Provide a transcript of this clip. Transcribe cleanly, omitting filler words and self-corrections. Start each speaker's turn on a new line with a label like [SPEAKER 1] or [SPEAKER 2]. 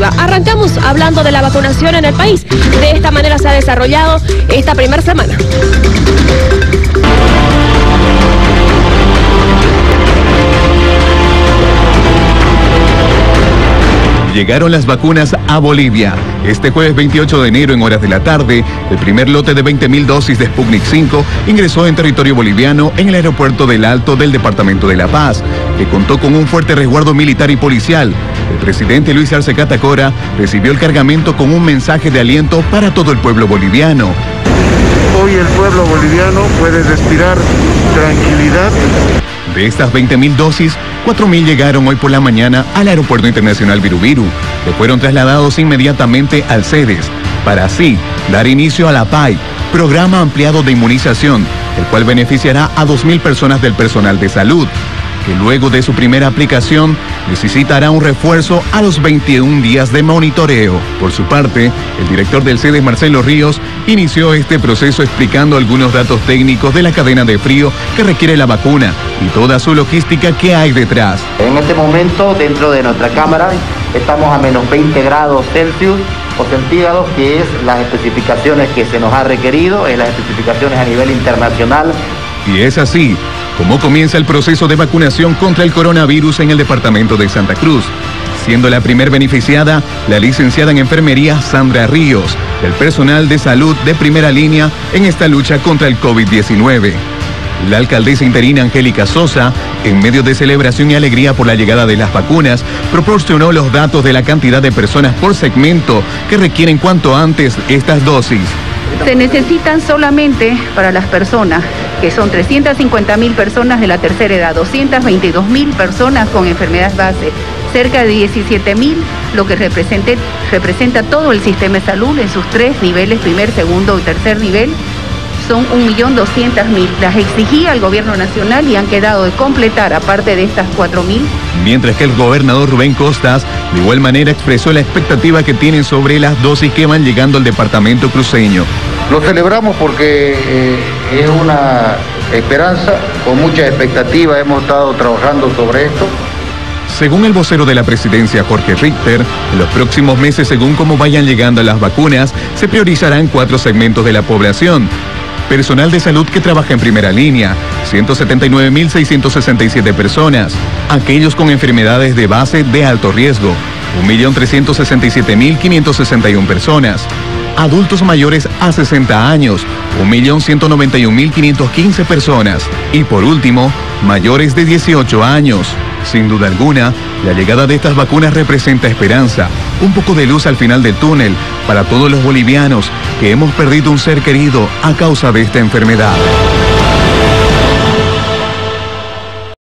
[SPEAKER 1] Arrancamos hablando de la vacunación en el país. De esta manera se ha desarrollado esta primera semana.
[SPEAKER 2] Llegaron las vacunas a Bolivia. Este jueves 28 de enero, en horas de la tarde, el primer lote de 20.000 dosis de Sputnik 5 ingresó en territorio boliviano en el aeropuerto del Alto del departamento de La Paz, que contó con un fuerte resguardo militar y policial. El presidente Luis Arce Catacora recibió el cargamento con un mensaje de aliento para todo el pueblo boliviano.
[SPEAKER 3] Hoy el pueblo boliviano puede respirar tranquilidad.
[SPEAKER 2] De estas 20.000 dosis, 4.000 llegaron hoy por la mañana al Aeropuerto Internacional Viru, que fueron trasladados inmediatamente al CEDES, para así dar inicio a la PAI, programa ampliado de inmunización, el cual beneficiará a 2.000 personas del personal de salud, que luego de su primera aplicación necesitará un refuerzo a los 21 días de monitoreo. Por su parte, el director del CEDES, Marcelo Ríos, inició este proceso explicando algunos datos técnicos de la cadena de frío que requiere la vacuna y toda su logística que hay detrás.
[SPEAKER 4] En este momento, dentro de nuestra cámara, estamos a menos 20 grados Celsius o centígrados, que es las especificaciones que se nos ha requerido, es las especificaciones a nivel internacional.
[SPEAKER 2] Y es así como comienza el proceso de vacunación contra el coronavirus en el departamento de Santa Cruz, siendo la primer beneficiada la licenciada en enfermería Sandra Ríos, del personal de salud de primera línea en esta lucha contra el COVID-19. La alcaldesa interina Angélica Sosa, en medio de celebración y alegría por la llegada de las vacunas, proporcionó los datos de la cantidad de personas por segmento que requieren cuanto antes estas dosis.
[SPEAKER 5] Se necesitan solamente para las personas, que son 350.000 personas de la tercera edad, 222.000 personas con enfermedades base, cerca de 17.000, lo que representa todo el sistema de salud en sus tres niveles, primer, segundo y tercer nivel, son 1.200.000. Las exigía el gobierno nacional y han quedado de completar, aparte de estas 4.000.
[SPEAKER 2] Mientras que el gobernador Rubén Costas de igual manera expresó la expectativa que tienen sobre las dosis que van llegando al departamento cruceño.
[SPEAKER 3] Lo celebramos porque es una esperanza, con mucha expectativa hemos estado trabajando sobre esto.
[SPEAKER 2] Según el vocero de la presidencia, Jorge Richter, en los próximos meses, según cómo vayan llegando las vacunas, se priorizarán 4 segmentos de la población. Personal de salud que trabaja en primera línea, 179.667 personas. Aquellos con enfermedades de base de alto riesgo, 1.367.561 personas. Adultos mayores a 60 años, 1.191.515 personas. Y por último, mayores de 18 años. Sin duda alguna, la llegada de estas vacunas representa esperanza, un poco de luz al final del túnel para todos los bolivianos que hemos perdido un ser querido a causa de esta enfermedad.